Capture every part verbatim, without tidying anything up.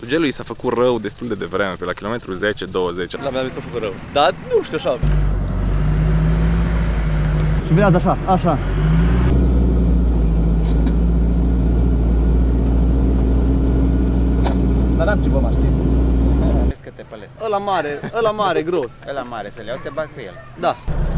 Gelul i s-a făcut rău destul de devreme, pe la kilometru zece douăzeci. La mea mi s-a făcut rău. Dar nu știu așa. Și virează așa, așa. Dar n-am ce vă mai știi. Vezi că te pălesc. Ăla mare, ăla mare, gros. Ăla mare să le iau, te bag cu el. Da.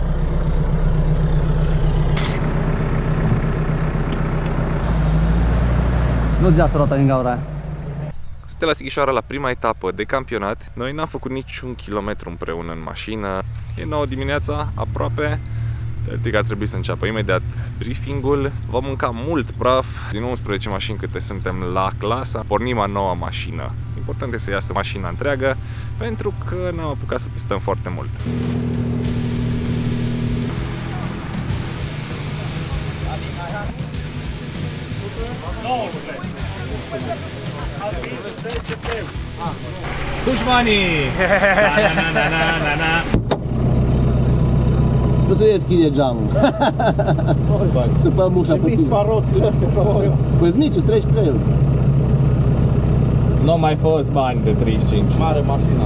Nu-ți ia sărota din gaura aia. Suntem la Sighișoara la prima etapă de campionat. Noi n-am făcut niciun kilometru împreună în mașină. E nouă dimineața, aproape. Teoretic ar trebui să înceapă imediat briefingul. Vom mânca mult praf. Din unsprezece mașini câte suntem la clasă, pornim a noua mașină. Important este să iasă mașina întreagă, pentru că n-am apucat să testăm foarte mult. Dușmanii! Na, na, na, na, na. Nu se deschide geamul. Să păm ușa pe tine. Păi-s mici, îți treci trei. Nu mai fost bani de treizeci și cinci. Mare mașina.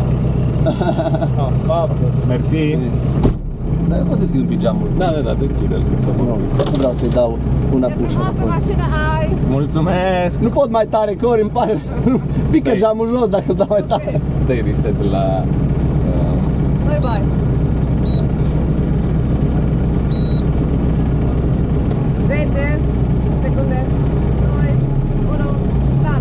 Mersi. Dar eu pot să deschid un pic geamul. Da, da, da, deschide-l cât să mă. Nu, nu vreau să-i dau una cu ușa. Mulțumesc! Nu pot mai tare, că ori îmi pare. Pică geamul jos dacă îl dau mai tare. Dă-i reset la... Bye bye. zece secunde. doi, unu, start.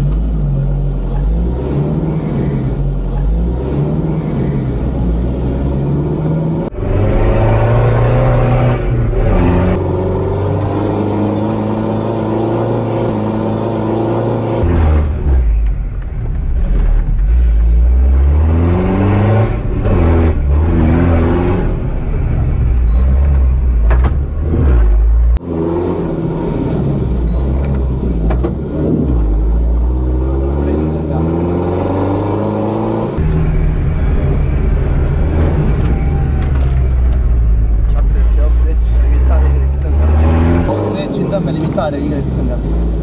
Limitare, Y stânga.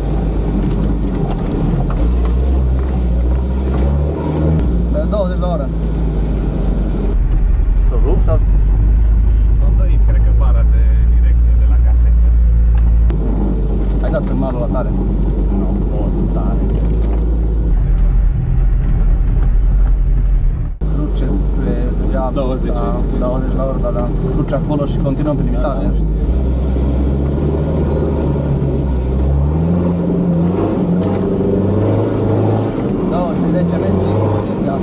douăzeci la oră. Să rup sau? S-a dăit, cred că, vara de direcție de la casetă. Ai dat în malul la tare? Nu a fost tare. Cruce spre dreapta, douăzeci douăzeci la oră, da, da. Cruce acolo și continuăm pe limitare. Da, da, două sute zece metri, stânga.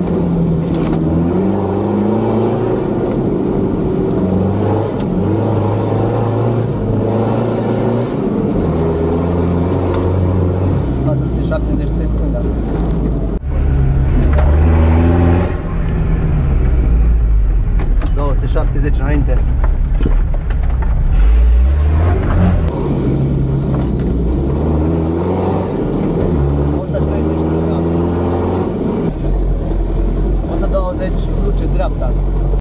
patru sute șaptezeci și trei stânga. două sute șaptezeci înainte. Cruce dreapta.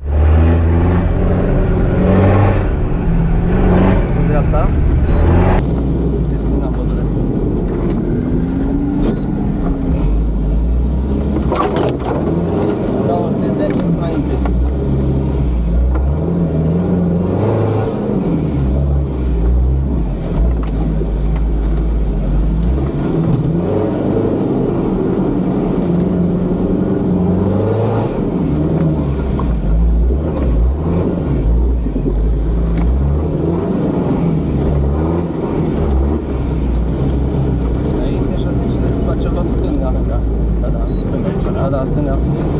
Dreapta. De stânga în pădure. două sute zece înainte. Da, da, stânga.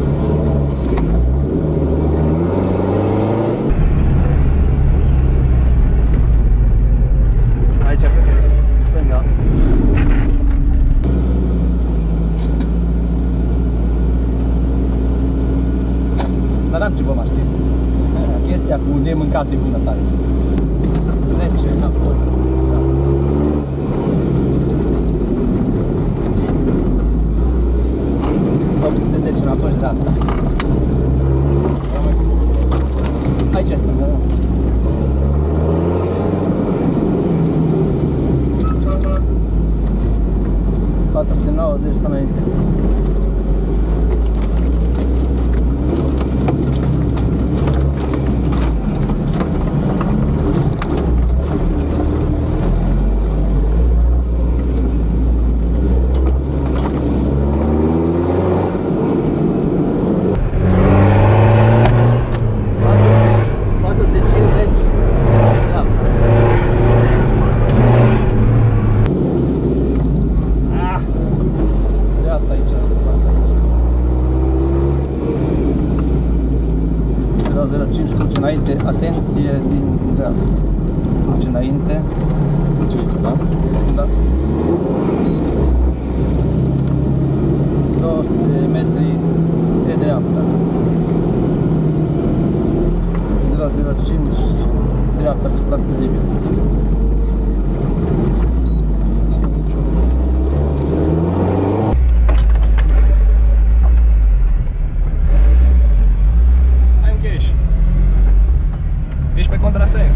Aici, cred că stânga. Dar n-am ce vă mai știi. Chestia cu nemâncat e bună tare. zece înapoi. zece înapoi, da. Aici este, da. patru sute nouăzeci înainte. Ate atenție din dreapta. Merge înainte. Ce aici, da? Da. două sute de metri pe dreapta. zero zero cinci dreapta pe start vizibil. Hai în cash. Ești pe contrasens.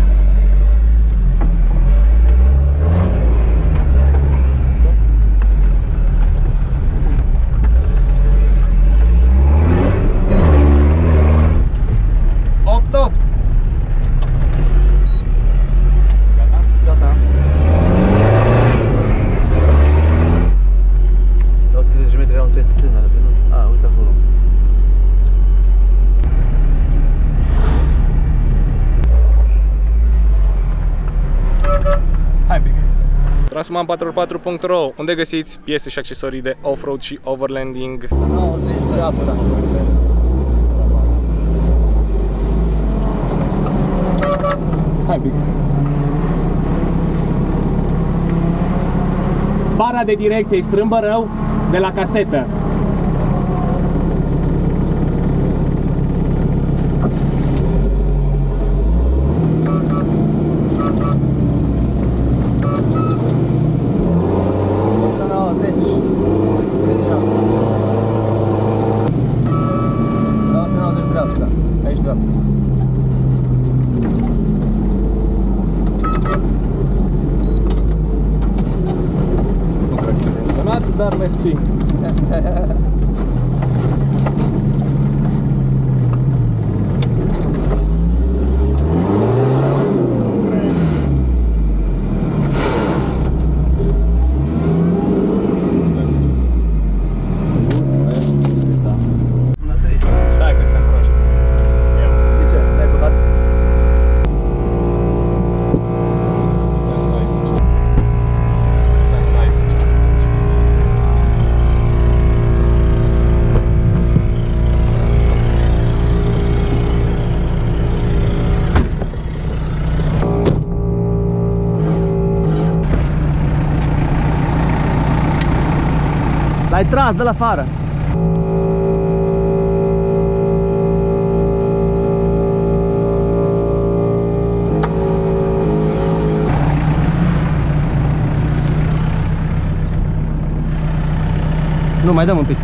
Trasuman patru patru punct ro, unde găsiți piese și accesorii de off-road și overlanding. nouăzeci dreapta. Hai pic. Bara de direcție strâmbă rău de la casetă. Dar mersi. L-ai tras de la afară. Nu, mai dăm un pic.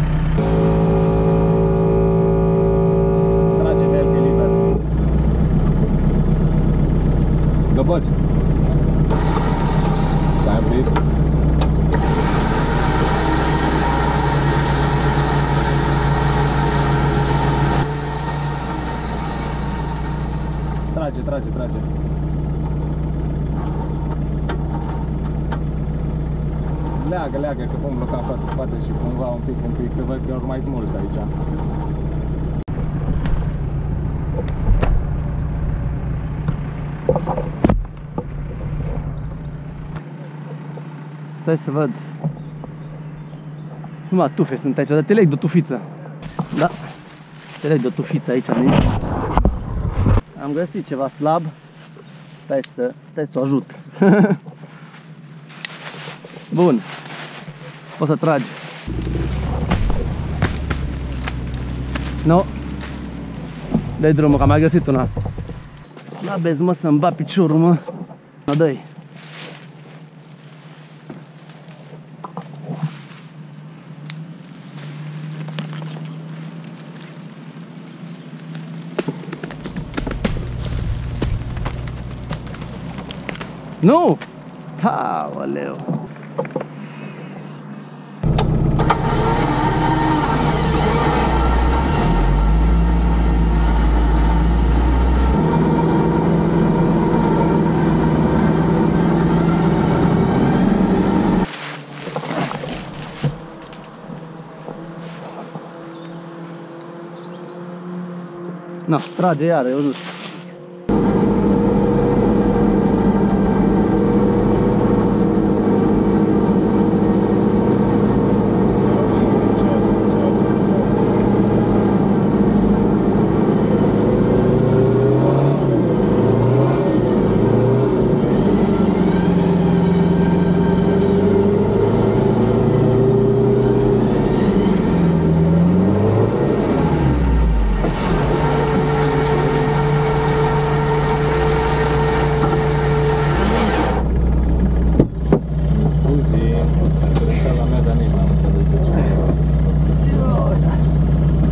Trage de el pe liber. Găboți. Stai un pic. Trage, trage, trage. Leagă, leagă, că vom bloca în față spate și cumva un pic, un pic, că văd că ori mai smulți aici. Stai să văd. Numai tufe sunt aici, dar te leg de tufiță. Da, te leg de tufiță aici. Am găsit ceva slab. Stai să, stai să o ajut. Bun. Poți să tragi. Nu. Dai drumul, că am mai găsit una. Slabezi, mă, să-mi bat piciorul, mă. No, dă-i. Nu! Aoleu! Na, trage iară, eu nu știu.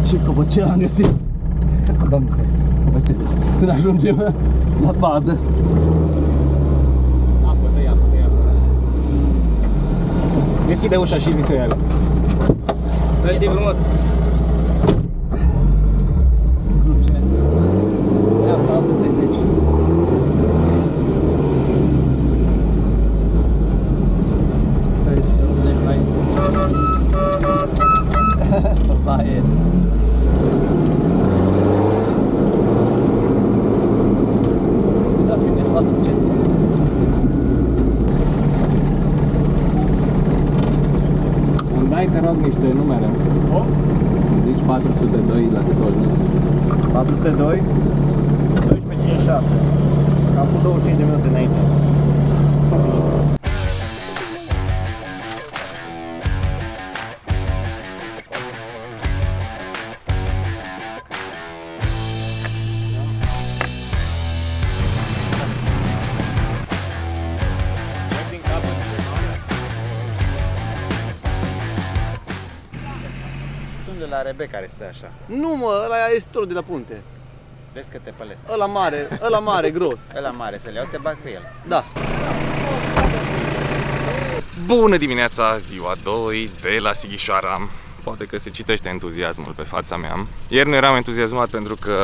Ce căpăcel am găsit! Doamne, povestesc. Când ajungem la bază. Apă, dă-i apă, dă-i apă. Deschide ușa și zi-o ele. Dă-i frumos. Cruce. Ia, o sută treizeci. trei sute optzeci mai. Baie. Da, fi nefas încet. Îmi dai, te rog, niște numere. Zici patru sute doi la cât ori, nu? patru sute doi. doisprezece cincizeci și șase. Cam cu douăzeci și cinci de minute înainte. La Rebe care stă așa. Nu mă, ăla e storul de la punte. Vezi că te pălesc. Ăla mare, ăla mare, gros. Ăla mare, să le iau, te bag cu el. Da. Bună dimineața, ziua doi de la Sighișoara. Poate că se citește entuziasmul pe fața mea. Ieri nu eram entuziasmat pentru că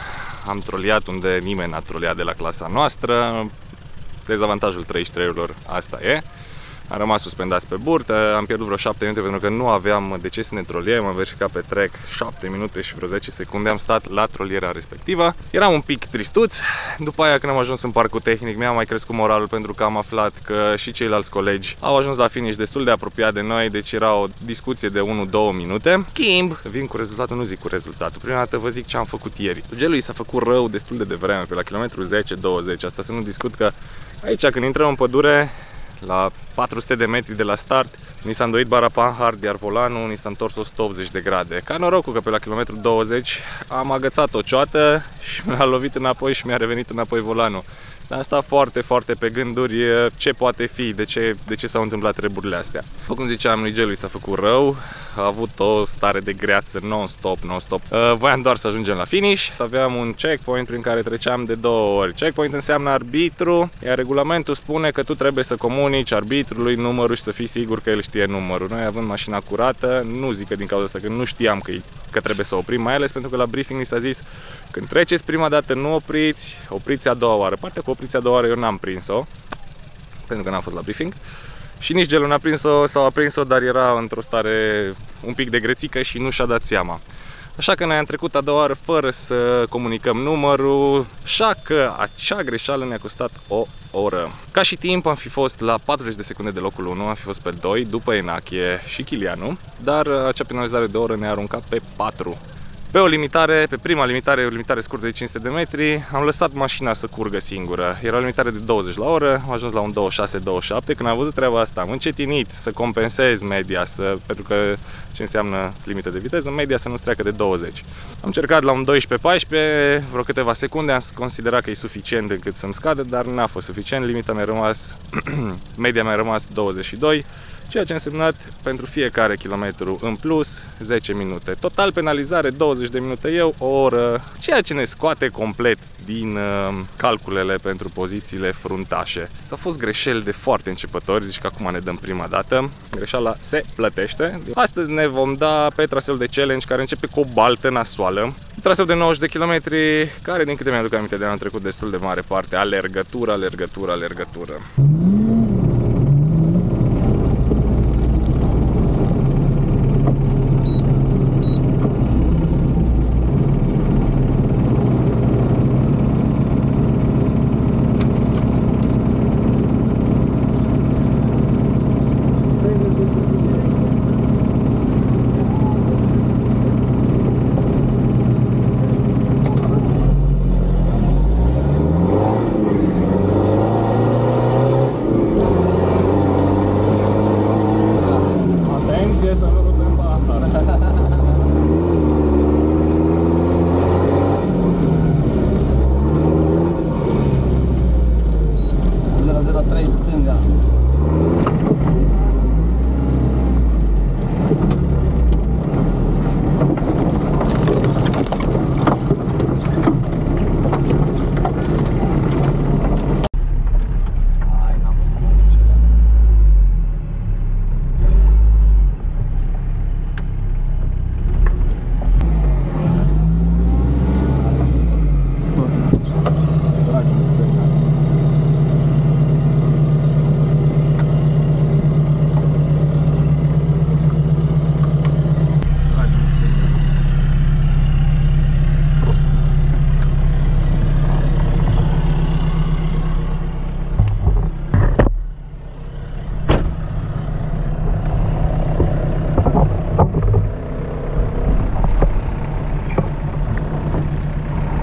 am troliat unde nimeni n-a troliat de la clasa noastră. Dezavantajul treizeci și trei urilor, asta e. Am rămas suspendați pe burtă, am pierdut vreo șapte minute pentru că nu aveam de ce să ne troliem, am verificat pe track șapte minute și vreo zece secunde am stat la trolierea respectivă. Eram un pic tristuț, după aia când am ajuns în parcul tehnic mi-a mai crescut moralul pentru că am aflat că și ceilalți colegi au ajuns la finish destul de apropiat de noi, deci era o discuție de unu două minute. Schimb, vin cu rezultatul, nu zic cu rezultatul, prima dată vă zic ce am făcut ieri. Gelul s-a făcut rău destul de devreme, pe la kilometru zece douăzeci, asta să nu discut că aici când intrăm în pădure, la patru sute de metri de la start, ni s-a îndoit bara panhard, iar volanul ni s-a întors o sută optzeci de grade. Ca norocul că pe la kilometru douăzeci am agățat o cioată și mi-a lovit înapoi și mi-a revenit înapoi volanul. Dar am stat foarte, foarte pe gânduri ce poate fi, de ce, de ce s-au întâmplat treburile astea. După cum ziceam, lui Gelui s-a făcut rău, a avut o stare de greață non-stop, non-stop. Uh, voiam doar să ajungem la finish. Aveam un checkpoint prin care treceam de două ori. Checkpoint înseamnă arbitru, iar regulamentul spune că tu trebuie să comunici arbitrului numărul și să fii sigur că el știe numărul. Noi având mașina curată, nu zic că din cauza asta, că nu știam că, că trebuie să oprim, mai ales pentru că la briefing ni s-a zis când treceți prima dată nu opriți, opriți a doua oară. Partea cu opriți a doua oară eu n-am prins-o, pentru că n-am fost la briefing. Și nici Gelul n-a prins-o sau a prins-o, dar era într-o stare un pic de grețică și nu și-a dat seama. Așa că noi am trecut a doua oară fără să comunicăm numărul, așa că acea greșeală ne-a costat o oră. Ca și timp am fi fost la patruzeci de secunde de locul unu, am fi fost pe doi, după Enache și Chilianu, dar acea penalizare de oră ne-a aruncat pe patru. Pe o limitare, pe prima limitare, o limitare scurtă de cinci sute de metri, am lăsat mașina să curgă singură. Era o limitare de douăzeci la oră, am ajuns la un douăzeci și șase douăzeci și șapte. Când am văzut treaba asta, am încetinit să compensez media, să, pentru că ce înseamnă limită de viteză, media să nu-ți treacă de douăzeci. Am încercat la un doisprezece paisprezece, vreo câteva secunde, am considerat că e suficient încât să-mi scadă, dar n-a fost suficient, limita mi-a rămas, media mi-a rămas douăzeci și doi. Ceea ce a însemnat pentru fiecare kilometru în plus zece minute. Total penalizare douăzeci de minute eu, o oră, ceea ce ne scoate complet din uh, calculele pentru pozițiile fruntașe. S-a fost greșeli de foarte începători, zici că acum ne dăm prima dată. Greșeala se plătește. Astăzi ne vom da pe traseul de challenge care începe cu o baltă nasoală. Un traseu de nouăzeci de kilometri care, din câte mi-aduc aminte de anul trecut, destul de mare parte, alergătură, alergătură, alergătură.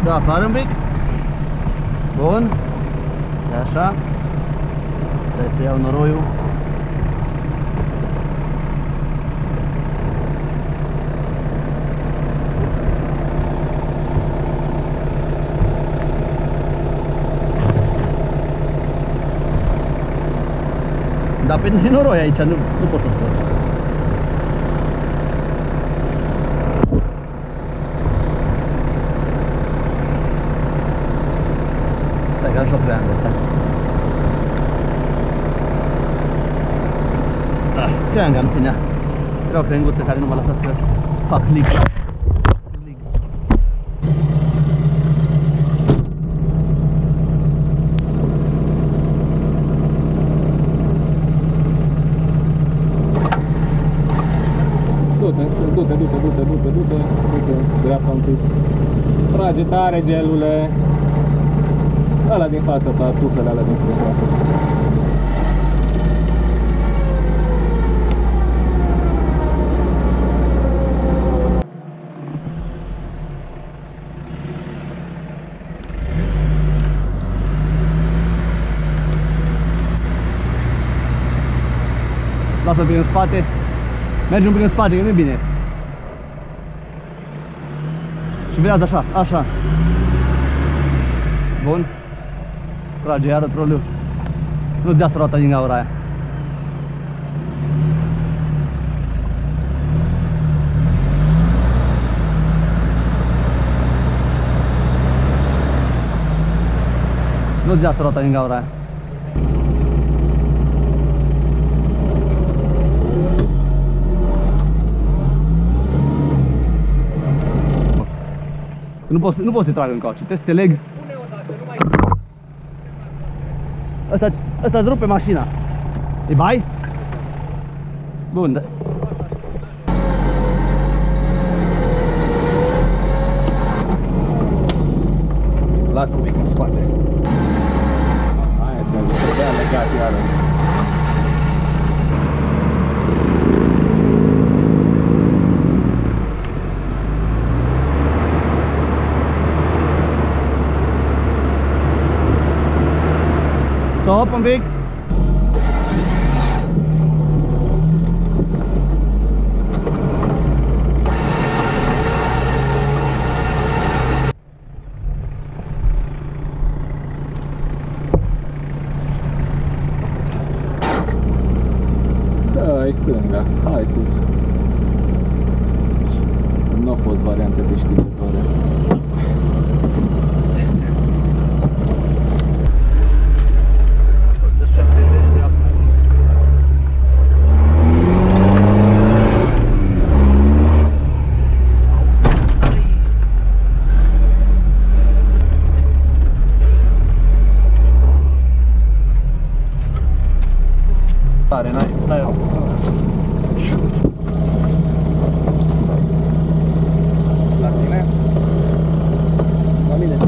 Să afară un pic. Bun. E așa. Trebuie să iau noroiul. Dar pentru noroi aici, nu, nu pot să scot. Stai că aș lua creangă ăsta. Ah, creanga îmi ținea. Era o crenguță care nu mă lăsa să fac lig. Du-te, du-te, du-te, du-te, du-te, du-te, dreapta un pic. Trage tare gelule. Ăla din fața ta, tufele alea din stânga. Lasă un pic în spate. Mergi un pic în spate, că nu-i bine. Și virează așa, așa. Bun. Trage iară troliu. Nu-ți dea să roata din gaura aia. Nu-ți dea să roata din gaura aia. Nu poți, nu poți să trag în coace, trebuie să te leg. Ăsta, ăsta îți rupe mașina. E bai? Bun, da. Lasă un pic în spate. Aia ți-am zis că ți-a legat iară. Stop un pic. Da, ai stânga. Hai sus. Nu a fost variante deșteptătoare. Tare, n-ai, n-ai rău. La tine? La mine.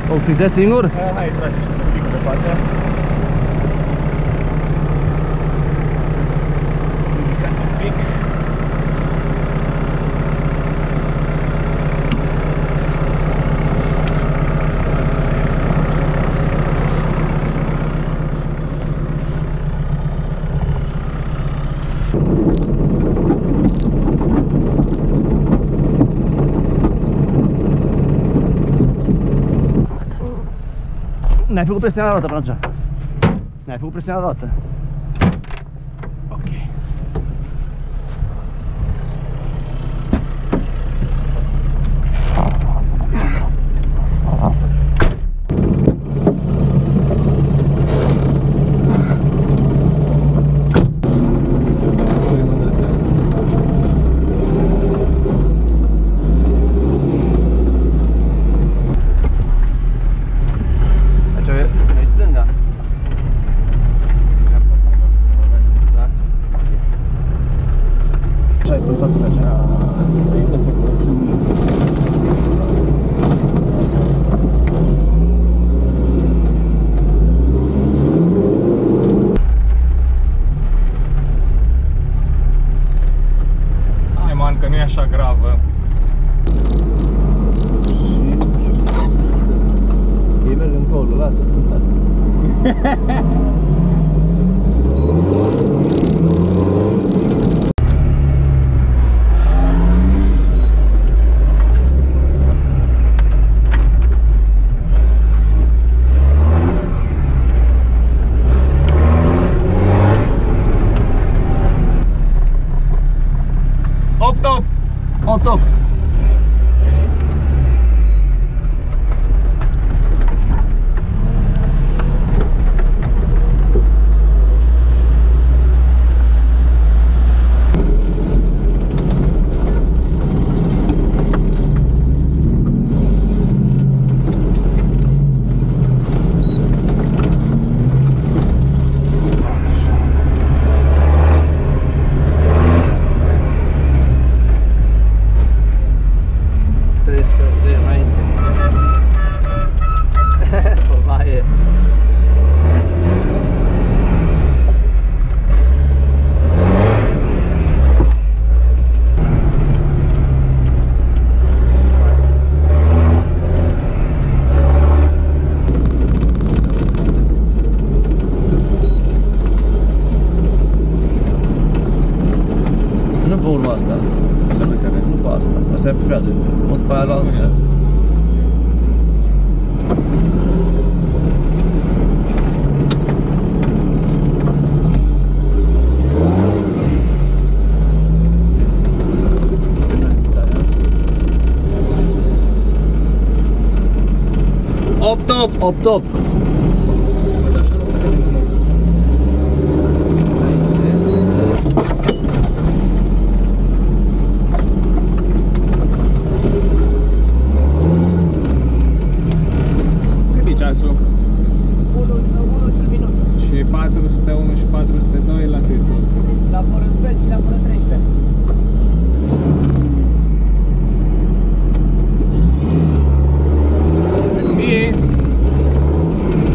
O fixezi singur? Hai, tragi un pic de față. Ridicați un pic. N-ai făcut presiunea la roată până atunci. N-ai făcut presiunea la roată. Ok. Că nu e așa gravă. Ei merg încolo, lasă, stântat. On top. Asta e prea de mult pe aia la altă. opt opt! opt opt! Și patru sute unu și patru sute doi la cât? La fără sfert și la fără treisprezece. Mersi!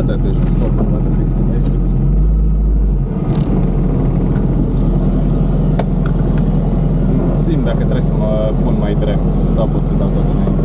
dă de jos, oricum va trebui să te dai jos. Simt dacă trebuie să mă pun mai drept sau pot să dau tot înainte.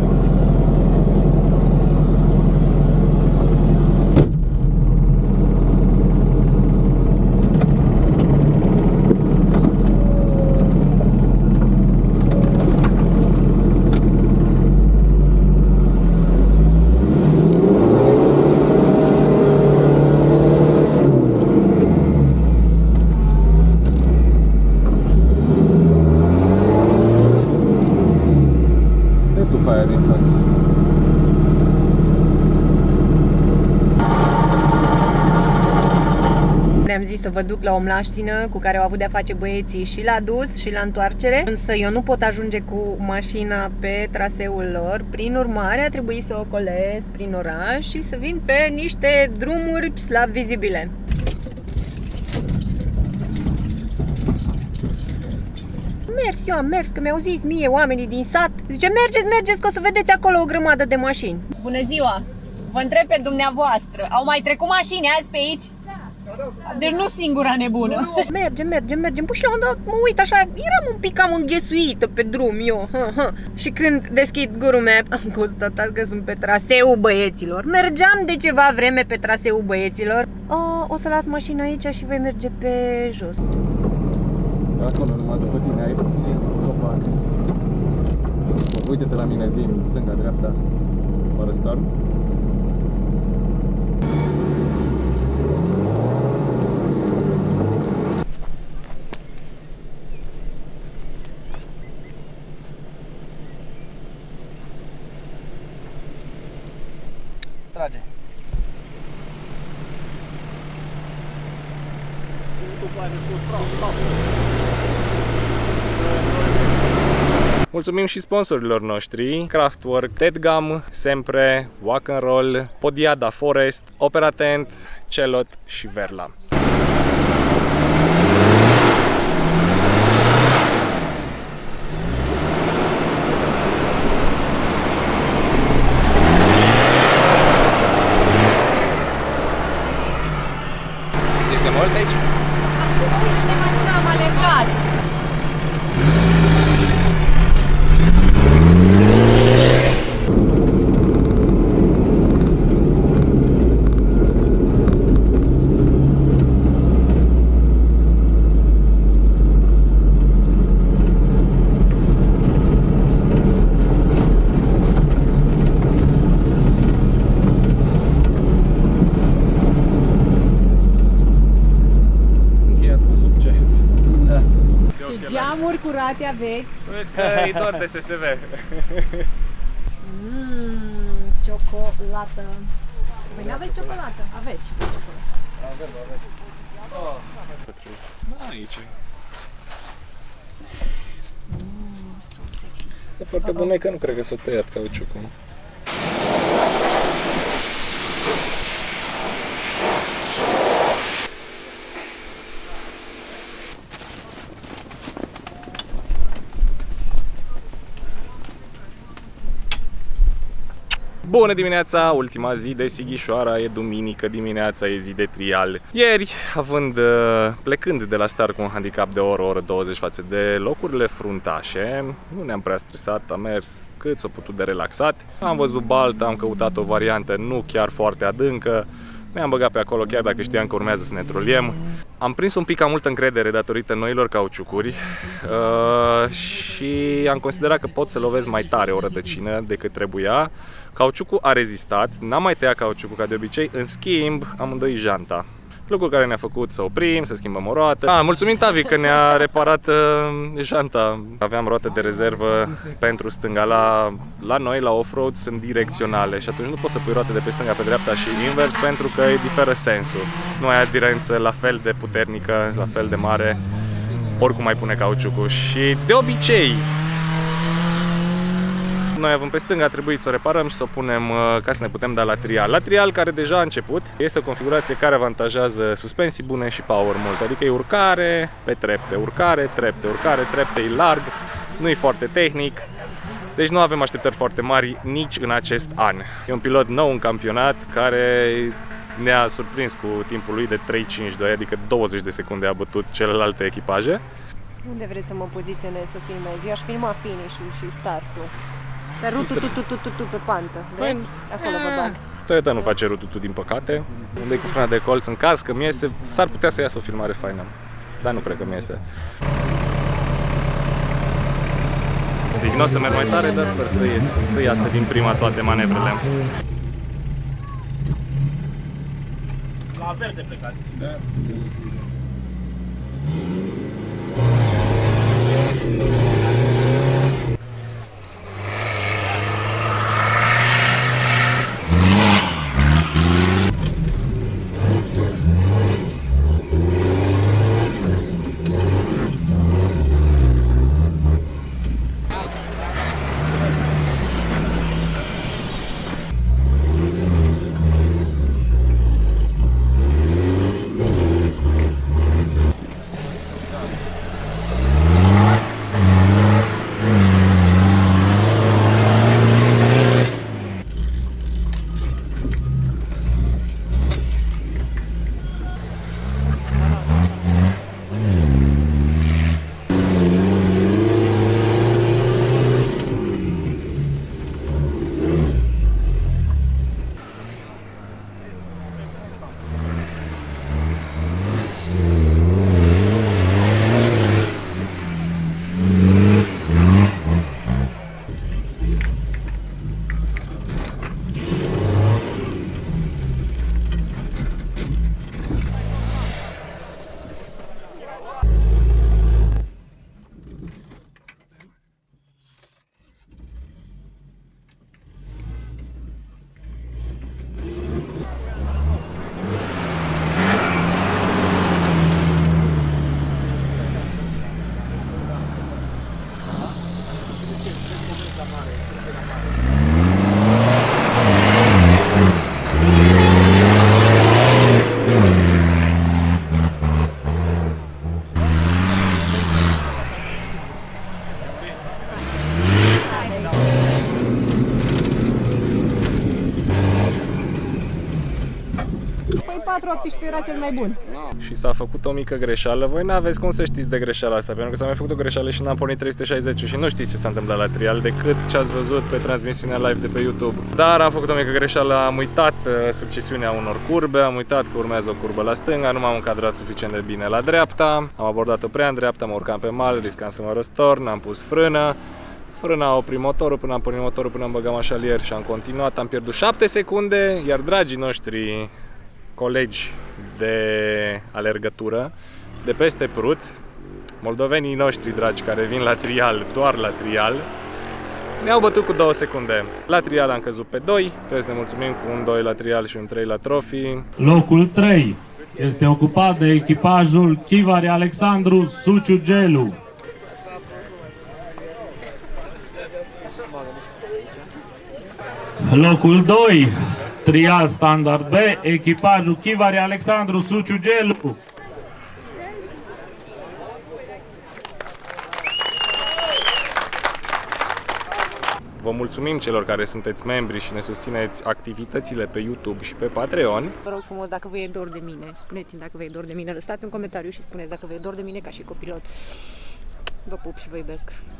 Ne-am zis să vă duc la o mlaștină cu care au avut de-a face băieții și la dus și la întoarcere, însă eu nu pot ajunge cu mașina pe traseul lor, prin urmare a trebuit să ocolesc prin oraș și să vin pe niște drumuri slab vizibile. Mers, eu am mers, că mi-au zis mie oamenii din sat. Zice, mergeți, mergeți, că o să vedeți acolo o grămadă de mașini. Bună ziua! Vă întreb pe dumneavoastră, au mai trecut mașini azi pe aici? Deci nu singura nebună. Mergem, mergem, mergem. Păi și la un dat mă uit așa, eram un pic cam înghesuită pe drum eu. Ha, ha. Și când deschid Google Maps, am constatat că sunt pe traseul băieților. Mergeam de ceva vreme pe traseul băieților. O, o să las mașina aici și voi merge pe jos. Acolo, numai după tine, ai singurul copac. Uite-te la mine, zi-mi, stânga, dreapta. Fără storm. Trage. Mulțumim și sponsorilor noștri: Craftwork, Tedgam, Sempre, Walk and Roll, Podiada Forest, Operatent, Celot și Verla. Ești de mult aici? Uite-te, mașina am alergat! Geamuri curate aveți? Vezi că e doar de S S V. Mmm, ciocolată. Voi n-aveți ciocolată? Aveți ciocolată. Avem, avem. Da, aici. E foarte bună, că nu cred că s-a tăiat cauciucul. Bună dimineața, ultima zi de Sighișoara, e duminică dimineața, e zi de trial. Ieri, având, plecând de la start cu un handicap de o oră, o oră douăzeci față de locurile fruntașe, nu ne-am prea stresat, am mers cât s-a putut de relaxat. Am văzut baltă, am căutat o variantă nu chiar foarte adâncă, ne-am băgat pe acolo chiar dacă știam că urmează să ne troliem. Am prins un pic cam multă încredere datorită noilor cauciucuri uh, și am considerat că pot să lovesc mai tare o rădăcină decât trebuia. Cauciucul a rezistat, n-am mai tăiat cauciucul ca de obicei, în schimb am îndoit janta. Lucru care ne-a făcut să oprim, să schimbăm o roată. Ah, mulțumim Tavi că ne-a reparat uh, janta. Aveam roată de rezervă pentru stânga. La, la noi, la off-road, sunt direcționale și atunci nu poți să pui roate de pe stânga pe dreapta și invers pentru că îi diferă sensul. Nu ai aderență la fel de puternică, la fel de mare, oricum mai pune cauciucul. Și de obicei, noi avem pe stânga, a trebuit să o reparăm și să o punem ca să ne putem da la trial. La trial, care deja a început, este o configurație care avantajează suspensii bune și power mult, adică e urcare pe trepte, urcare, trepte, urcare, trepte, e larg, nu e foarte tehnic, deci nu avem așteptări foarte mari nici în acest an. E un pilot nou în campionat care ne-a surprins cu timpul lui de trei cincizeci și doi, adică douăzeci de secunde a bătut celelalte echipaje. Unde vreți să mă poziționez să filmez? Eu aș filma finish-ul și startul. Pe rutu-tu-tu-tu-tu pe pantă. Vreți? Acolo vă bag. Toyota nu face rututu, din păcate. Unde e cu frâna de colț în caz că mi iese, s-ar putea să iasă o filmare faină. Dar nu cred că mi iese. Deci nu o să merg mai tare, dar sper să, ies, să iasă din prima toate manevrele. La verde plecați. Da. patru optsprezece era cel mai bun. Și s-a făcut o mică greșeală. Voi n-aveți cum să știți de greșeala asta, pentru că s-a mai făcut o greșeală și n-am pornit trei sute șaizeci și nu știți ce s-a întâmplat la trial decât ce ați văzut pe transmisiunea live de pe YouTube. Dar am făcut o mică greșeală, am uitat succesiunea unor curbe, am uitat că urmează o curbă la stânga, nu m-am încadrat suficient de bine la dreapta, am abordat-o prea în dreapta, mă urcam pe mal, riscam să mă răstorn, am pus frână. Frâna a oprit motorul, până am pornit motorul, până am băgat mașalier și am continuat, am pierdut șapte secunde, iar dragii noștri colegi de alergătură de peste Prut, moldovenii noștri dragi care vin la trial, doar la trial, ne-au bătut cu două secunde. La trial am căzut pe doi, trebuie să ne mulțumim cu un doi la trial și un trei la trofii. Locul trei este ocupat de echipajul Chivari Alexandru Suciugelu. Locul doi, trial standard B, echipajul Chivari Alexandru Suciugelu. Vă mulțumim celor care sunteți membri și ne susțineți activitățile pe YouTube și pe Patreon. Vă rog frumos, dacă vă e dor de mine, spuneți-mi dacă vă e dor de mine, lăsați un comentariu și spuneți dacă vă e dor de mine ca și copilot. Vă pup și vă iubesc.